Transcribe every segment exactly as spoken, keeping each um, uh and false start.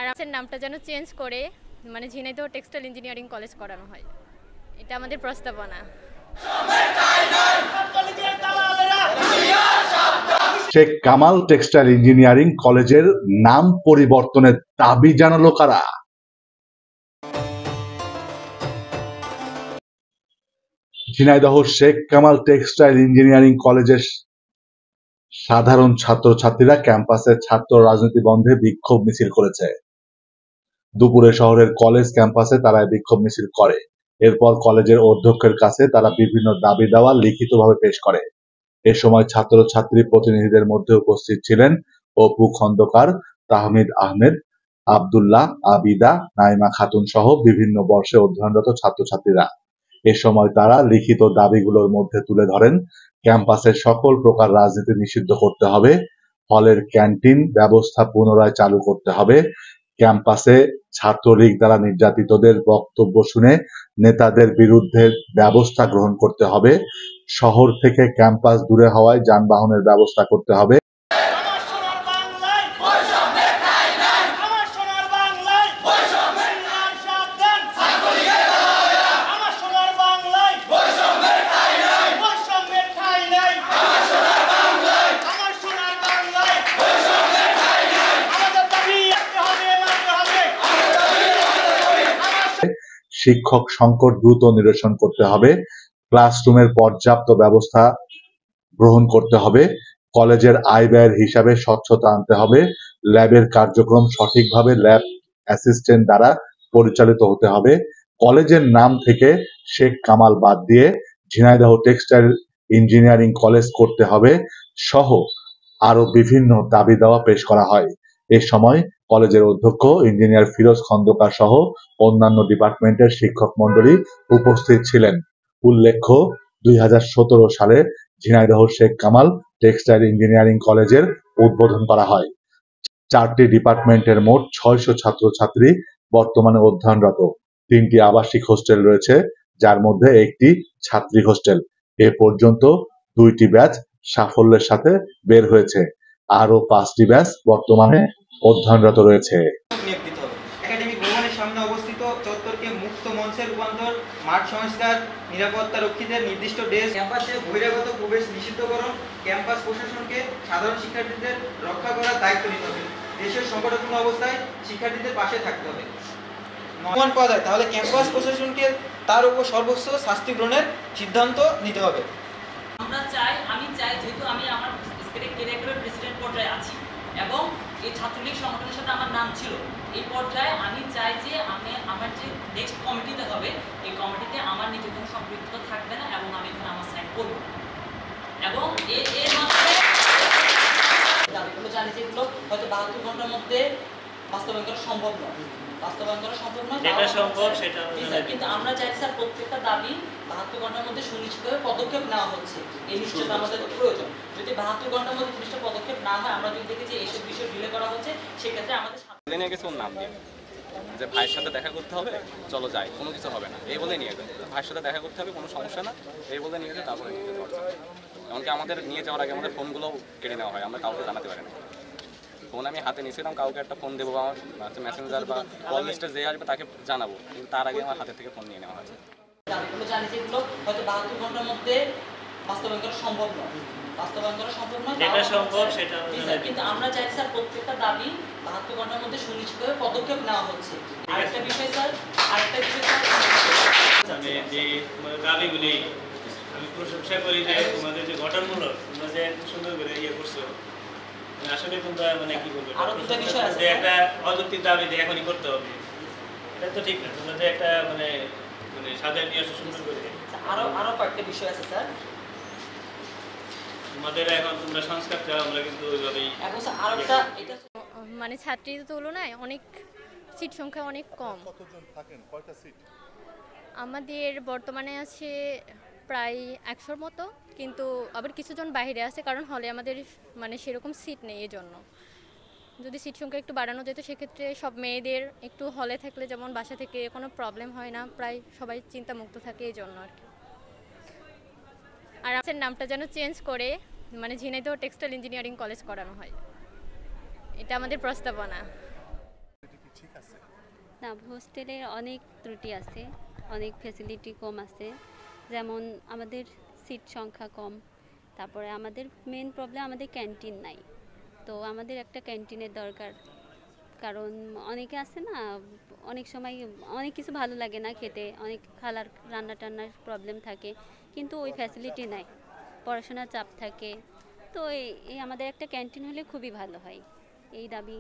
আমাদের নামটা যেন চেঞ্জ করে মানে ঝিনাইদহ টেক্সটাইল ইঞ্জিনিয়ারিং কলেজ করানো হয়, এটা আমাদের প্রস্তাবনা। শেখ কামাল টেক্সটাইল ইঞ্জিনিয়ারিং কলেজের নাম পরিবর্তনের দাবি জানালো কারা? ঝিনাইদহ শেখ কামাল টেক্সটাইল ইঞ্জিনিয়ারিং কলেজের সাধারণ ছাত্রছাত্রীরা ক্যাম্পাসে ছাত্র রাজনীতি বন্ধে বিক্ষোভ মিছিল করেছে। দুপুরে শহরের কলেজ ক্যাম্পাসে তারা বিক্ষোভ মিছিল করে। এরপর কলেজের অধ্যক্ষের কাছে তারা বিভিন্ন দাবি দেওয়া লিখিতভাবে পেশ করে। এ সময় ছাত্রছাত্রী প্রতিনিধিদের মধ্যে উপস্থিত ছিলেন অপু খন্দকার, তাহমিদ আহমেদ, আব্দুল্লাহ, আবিদা, নাইমা খাতুন সহ বিভিন্ন বর্ষে অধ্যয়নরত ছাত্রছাত্রীরা। এ সময় তারা লিখিত দাবিগুলোর মধ্যে তুলে ধরেন ক্যাম্পাসের সকল প্রকার রাজনীতি নিষিদ্ধ করতে হবে, হলের ক্যান্টিন ব্যবস্থা পুনরায় চালু করতে হবে, ক্যাম্পাসে ছাত্রলীগ দ্বারা নির্যাতিতদের বক্তব্য শুনে নেতাদের বিরুদ্ধে ব্যবস্থা গ্রহণ করতে হবে, শহর থেকে ক্যাম্পাস দূরে হওয়ায় যানবাহনের ব্যবস্থা করতে হবে। শিক্ষক সংকট দ্রুত নিরসন করতে হবে, ক্লাসরুমের পর্যাপ্ত ব্যবস্থা গ্রহণ করতে হবে, কলেজের আয় ব্যয়ের হিসাবে স্বচ্ছতা আনতে হবে, ল্যাবের কার্যক্রম সঠিকভাবে ল্যাব অ্যাসিস্ট্যান্ট দ্বারা পরিচালিত হতে হবে, কলেজের নাম থেকে শেখ কামাল বাদ দিয়ে ঝিনাইদহ টেক্সটাইল ইঞ্জিনিয়ারিং কলেজ করতে হবে সহ আরো বিভিন্ন দাবি দেওয়া পেশ করা হয়। এ সময় কলেজের অধ্যক্ষ ইঞ্জিনিয়ার ফিরোজ খন্দকার সহ অন্যান্য ডিপার্টমেন্টের শিক্ষক মন্ডলী উপস্থিত ছিলেন। উল্লেখ্য, দুই হাজার সতেরো সালে ঝিনাইদহ শেখ কামাল টেক্সটাইল ইঞ্জিনিয়ারিং কলেজের উদ্বোধন করা হয়। চারটি ডিপার্টমেন্টের মোট ছয়শ ছাত্রছাত্রী বর্তমানে অধ্যয়নরত। তিনটি আবাসিক হোস্টেল রয়েছে, যার মধ্যে একটি ছাত্রী হোস্টেল। এ পর্যন্ত দুইটি ব্যাচ সাফল্যের সাথে বের হয়েছে, আরো পাঁচটি ব্যাচ বর্তমানে অধ্যয়নরত রয়েছে। একাডেমিক ভবনের সামনে অবস্থিত চত্বরকে মুক্ত মঞ্চের রূপান্তর, মাঠ সংস্কার, নিরাপত্তা রক্ষীদের নির্দিষ্ট ডেস্ক, ক্যাম্পাসে বহিরাগত প্রবেশ নিষিদ্ধকরণ, ক্যাম্পাস প্রশাসনকে সাধারণ শিক্ষার্থীদের রক্ষা করার দায়িত্ব নিতে হবে। দেশের সংকটাপন্ন অবস্থায় শিক্ষার্থীদের পাশে থাকতে হবে। প্রমাণ পাওয়া যায় তাহলে ক্যাম্পাস প্রশাসনকে তার উপর সর্বোচ্চ শাস্তি গ্রহণের সিদ্ধান্ত নিতে হবে। আমরা চাই আমি চাই যেহেতু আমি আমার ক্যারিয়ারের প্রেসিডেন্ট পর্যায়ে আছি এবং এই ছাত্রলীগ সংগঠনের সাথে আমার নাম ছিল, এই পর্যায়ে আমি চাই যে আমি আমার যে নেক্সট কমিটিতে হবে এই কমিটিতে আমার নিজের কোনো সম্পৃক্ততা থাকবে না এবং আমি এখানে আমার সাইন করব এবং এর মাধ্যমে দাবিগুলো জানি যেগুলো হয়তো বাহাত্তর ঘন্টার মধ্যে বাস্তবায়ন করা সম্ভব নয় বাস্তবায়ন করা সম্ভব নয় যেটা সম্ভব সেটা কিন্তু আমরা চাই স্যার প্রত্যেকটা দাবি বাহাত্তর ঘন্টার মধ্যে সুনিশ্চিতভাবে পদক্ষেপ নেওয়া হচ্ছে, এই নিশ্চয়তা আমাদের প্রয়োজন। যদি বাহাত্তর ঘন্টার মধ্যে জিনিসটা পদক্ষেপ না হয়, আমরা যদি দেখি যে এইসব বিষয় ডিলে করা হচ্ছে, সেক্ষেত্রে আমাদের নিয়ে গেছে ওর নাম দিয়ে যে ভাইয়ের সাথে দেখা করতে হবে, চলো যাই, কোনো কিছু হবে না এই বলে নিয়ে গেছে। ভাইয়ের সাথে দেখা করতে হবে, কোনো সমস্যা না এই বলে নিয়ে গেছে। তারপরে নিয়ে যেতে পারছে, এমনকি আমাদের নিয়ে যাওয়ার আগে আমাদের ফোনগুলোও কেড়ে নেওয়া হয়, আমরা কাউকে জানাতে পারি না। ফোন আমি হাতে নিয়েছিলাম, কাউকে একটা ফোন দেবো আমার মেসেঞ্জার বা কল লিস্টে যে আসবে তাকে জানাবো, কিন্তু তার আগে আমার হাতের থেকে ফোন নিয়ে নেওয়া হয়েছে। দাবিগুলো জানি যেগুলো হয়তো বাহাত্তর ঘন্টার মধ্যে বাস্তবায়ন করা সম্ভব নয় বাস্তবায়ন করা সম্ভব নয় যেটা সম্ভব সেটা কিন্তু আমরা চাই স্যার প্রত্যেকটা দাবি বাহাত্তর ঘন্টার মধ্যে সুনিশ্চিতভাবে পদক্ষেপ নেওয়া হচ্ছে। আরেকটা বিষয় স্যার আরেকটা বিষয় স্যার আমি যে তোমাদের দাবিগুলি আমি প্রশংসা করি যে তোমাদের যে গঠনমূলক তোমরা যে সুন্দর করে ইয়ে করছো, আসলে তোমরা মানে কি বলবো আরো দুটো বিষয় আছে, একটা অযৌক্তিক দাবি দিয়ে এখনই করতে হবে, এটা তো ঠিক না। তোমরা যে একটা মানে মানে সাজায় নিয়ে আসো সুন্দর করে, আরো আরো কয়েকটা বিষয় আছে স্যার তোমাদের এখন তোমরা সংস্কার চাও, আমরা কিন্তু ওইভাবেই এখন স্যার আরেকটা এটা মানে ছাত্রীদের তুলনায় অনেক সিট সংখ্যা অনেক কম। কতজন থাকেন, কয়টা সিট? আমাদের বর্তমানে আছে প্রায় একশোর মতো, কিন্তু আবার কিছুজন বাইরে আছে কারণ হলে আমাদের মানে সেরকম সিট নেই। এই জন্য যদি সিট সংখ্যা একটু বাড়ানো যেত সেক্ষেত্রে সব মেয়েদের একটু হলে থাকলে যেমন বাসা থেকে কোনো প্রবলেম হয় না, প্রায় সবাই চিন্তামুক্ত থাকে এই জন্য আর কি। আর আমাদের নামটা যেন চেঞ্জ করে মানে ঝিনাইদহ টেক্সটাইল ইঞ্জিনিয়ারিং কলেজ করানো হয়, এটা আমাদের প্রস্তাবনা। না, হোস্টেলের অনেক ত্রুটি আছে, অনেক ফ্যাসিলিটি কম আছে, যেমন আমাদের সিট সংখ্যা কম, তারপরে আমাদের মেন প্রবলেম আমাদের ক্যান্টিন নাই। তো আমাদের একটা ক্যান্টিনের দরকার, কারণ অনেকে আছে না, অনেক সময় অনেক কিছু ভালো লাগে না খেতে, অনেক খালার রান্না টান্নার প্রবলেম থাকে, কিন্তু ওই ফ্যাসিলিটি নাই, পড়াশোনার চাপ থাকে। তো এই এই আমাদের একটা ক্যান্টিন হলে খুবই ভালো হয়, এই দাবি।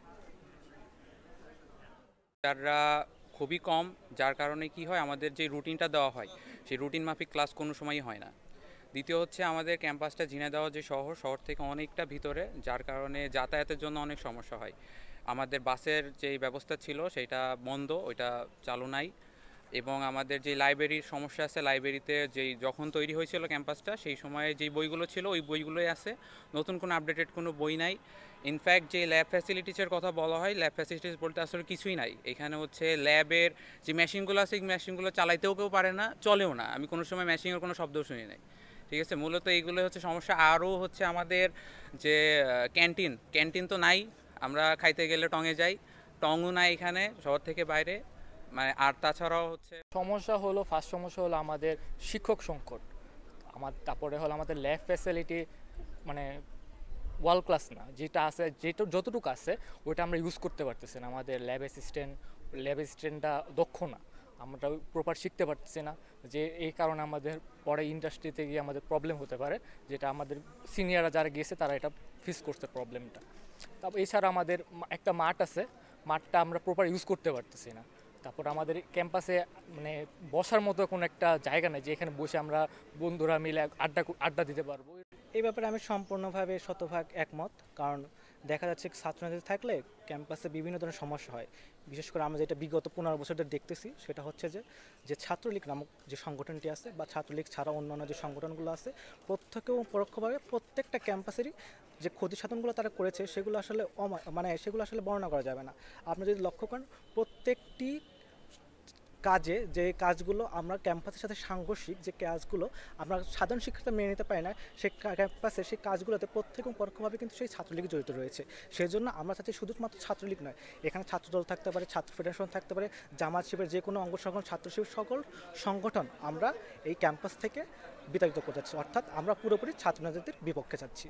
টিচাররা খুবই কম, যার কারণে কি হয়, আমাদের যে রুটিনটা দেওয়া হয় সেই রুটিন মাফিক ক্লাস কোনো সময়ই হয় না। দ্বিতীয় হচ্ছে আমাদের ক্যাম্পাসটা ঝিনাইদহ যে শহর, শহর থেকে অনেকটা ভিতরে, যার কারণে যাতায়াতের জন্য অনেক সমস্যা হয়। আমাদের বাসের যেই ব্যবস্থা ছিল সেটা বন্ধ, ওইটা চালু নাই। এবং আমাদের যে লাইব্রেরির সমস্যা আছে, লাইব্রেরিতে যেই যখন তৈরি হয়েছিল ক্যাম্পাসটা সেই সময়ে যেই বইগুলো ছিল ওই বইগুলোই আছে, নতুন কোনো আপডেটেড কোনো বই নাই। ইনফ্যাক্ট যে ল্যাব ফ্যাসিলিটিসের কথা বলা হয়, ল্যাব ফ্যাসিলিটিস বলতে আসলে কিছুই নাই এখানে। হচ্ছে ল্যাবের যে মেশিনগুলো আছে, এই মেশিনগুলো চালাইতেও কেউ পারে না, চলেও না, আমি কোনো সময় মেশিনের কোনো শব্দও শুনি নাই। ঠিক আছে, মূলত এইগুলো হচ্ছে সমস্যা। আরও হচ্ছে আমাদের যে ক্যান্টিন, ক্যান্টিন তো নাই, আমরা খাইতে গেলে টঙে যাই, টঙও নাই এখানে শহর থেকে বাইরে, মানে। আর তাছাড়াও হচ্ছে সমস্যা হলো, ফার্স্ট সমস্যা হলো আমাদের শিক্ষক সংকট। আমার তারপরে হলো আমাদের ল্যাব ফ্যাসিলিটি মানে ওয়ার্ল্ড ক্লাস না, যেটা আছে, যেটা যতটুকু আছে ওইটা আমরা ইউজ করতে পারতেছি না। আমাদের ল্যাব অ্যাসিস্ট্যান্ট ল্যাব অ্যাসিস্ট্যান্টটা দক্ষ না, আমরা প্রপার শিখতে পারতেছি না, যে এই কারণে আমাদের পরে ইন্ডাস্ট্রিতে গিয়ে আমাদের প্রবলেম হতে পারে, যেটা আমাদের সিনিয়ররা যারা গিয়েছে তারা এটা ফেস করছে প্রবলেমটা। তারপর এছাড়া আমাদের একটা মাঠ আছে, মাঠটা আমরা প্রপার ইউজ করতে পারতেছি না। তারপর আমাদের ক্যাম্পাসে মানে বসার মতো কোনো একটা জায়গা নেই যে এখানে বসে আমরা বন্ধুরা মিলে আড্ডা আড্ডা দিতে পারবো। এই ব্যাপারে আমি সম্পূর্ণভাবে শতভাগ একমত, কারণ দেখা যাচ্ছে ছাত্রছাত্রী থাকলে ক্যাম্পাসে বিভিন্ন ধরনের সমস্যা হয়। বিশেষ করে আমরা যেটা বিগত পনেরো বছর ধরে দেখতেছি সেটা হচ্ছে যে যে ছাত্রলীগ নামক যে সংগঠনটি আছে, বা ছাত্রলীগ ছাড়া অন্যান্য যে সংগঠনগুলো আছে, প্রত্যক্ষ এবং পরোক্ষভাবে প্রত্যেকটা ক্যাম্পাসেরই যে ক্ষতি সাধনগুলো তারা করেছে সেগুলো আসলে মানে সেগুলো আসলে বর্ণনা করা যাবে না। আপনি যদি লক্ষ্য করেন, প্রত্যেকটি কাজে যে কাজগুলো আমরা ক্যাম্পাসের সাথে সাংঘর্ষিক যে কাজগুলো আমরা সাধারণ শিক্ষার্থীরা মেনে নিতে পারি না, সেই ক্যাম্পাসে সেই কাজগুলোতে প্রত্যেক এবং পরোক্ষভাবে কিন্তু সেই ছাত্রলীগ জড়িত রয়েছে। সেই জন্য আমরা চাচ্ছি শুধুমাত্র ছাত্রলীগ নয়, এখানে ছাত্রদল থাকতে পারে, ছাত্র ফেডারেশন থাকতে পারে, জামাত শিবিরের যে কোনো অঙ্গ সংগঠন, ছাত্র শিবির সকল সংগঠন আমরা এই ক্যাম্পাস থেকে বিতাড়িত করতে চাচ্ছি, অর্থাৎ আমরা পুরোপুরি ছাত্রছাত্রীদের বিপক্ষে চাচ্ছি।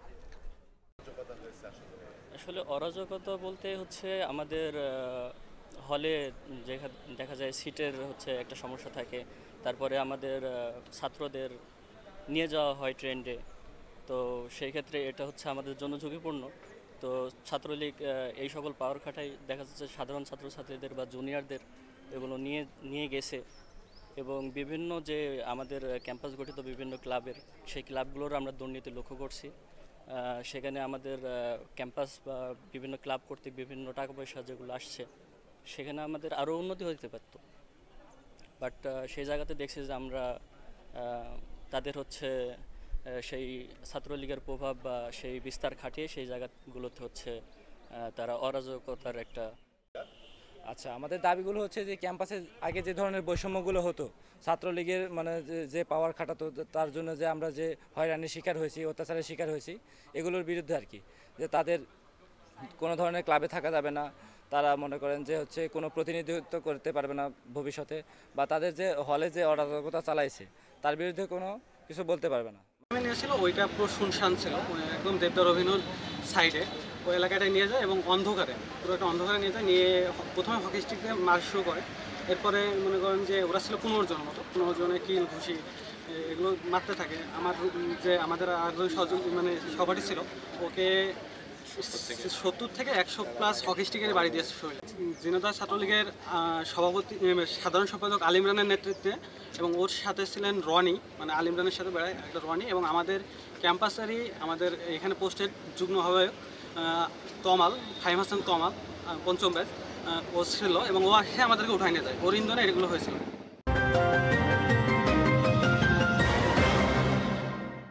আসলে অরাজকতা বলতে হচ্ছে আমাদের হলে দেখা যায় সিটের হচ্ছে একটা সমস্যা থাকে, তারপরে আমাদের ছাত্রদের নিয়ে যাওয়া হয় ট্রেন্ডে, তো সেই ক্ষেত্রে এটা হচ্ছে আমাদের জন্য ঝুঁকিপূর্ণ। তো ছাত্রলীগ এই সকল পাওয়ার খাটাই দেখা যাচ্ছে সাধারণ ছাত্রছাত্রীদের বা জুনিয়রদের এগুলো নিয়ে নিয়ে গেছে, এবং বিভিন্ন যে আমাদের ক্যাম্পাস গঠিত বিভিন্ন ক্লাবের, সেই ক্লাবগুলোর আমরা দুর্নীতি লক্ষ্য করছি। সেখানে আমাদের ক্যাম্পাস বা বিভিন্ন ক্লাব কর্তৃক বিভিন্ন টাকা পয়সা যেগুলো আসছে, সেখানে আমাদের আরও উন্নতি হতে পারত, বাট সেই জায়গাতে দেখছি যে আমরা তাদের হচ্ছে সেই ছাত্রলীগের প্রভাব বা সেই বিস্তার খাটিয়ে সেই জায়গাগুলোতে হচ্ছে তারা অরাজকতার একটা। আচ্ছা, আমাদের দাবিগুলো হচ্ছে যে ক্যাম্পাসে আগে যে ধরনের বৈষম্যগুলো হতো, ছাত্রলীগের মানে যে পাওয়ার খাটাতো, তার জন্য যে আমরা যে হয়রানির শিকার হয়েছি, অত্যাচারের শিকার হয়েছি, এগুলোর বিরুদ্ধে আর কি, যে তাদের কোনো ধরনের ক্লাবে থাকা যাবে না, তারা মনে করেন যে হচ্ছে কোনো প্রতিনিধিত্ব করতে পারবে না ভবিষ্যতে, বা তাদের যে হলে যে অরাজকতা চালাইছে তার বিরুদ্ধে কোনো কিছু বলতে পারবে না। ছিল ওইটা পুরো শুনশান ছিল, একদম দেবদার অভিনয় সাইডে ওই এলাকাটায় নিয়ে যায় এবং অন্ধকারে পুরো একটা অন্ধকারে নিয়ে যায়, নিয়ে প্রথমে হকি স্টিক দিয়ে মার শুরু করে। এরপরে মনে করেন যে ওরা ছিল পনেরো জনের মতো, পনেরো জনে কিল ঘুষি এগুলো মারতে থাকে। আমার যে আমাদের আরেকজন সহযোগ মানে সহপাঠী ছিল, ওকে সত্তর থেকে একশো প্লাস হকি স্টিকের বাড়ি দিয়েছে শরীর। ঝিনাইদহ ছাত্রলীগের সভাপতি সাধারণ সম্পাদক আল ইমরানের নেতৃত্বে, এবং ওর সাথে ছিলেন রনি, মানে আল ইমরানের সাথে বেড়ায় একটা রনি, এবং আমাদের ক্যাম্পাসেরই আমাদের এখানে পোস্টেড যুগ্ম আহ্বায়ক তমাল, ফাহিম হাসান তমাল, পঞ্চম ব্যাচ, ও ছিল, এবং ও সে আমাদেরকে উঠাই নিয়ে যায়, ওর ইন্ধনে এগুলো হয়েছিল।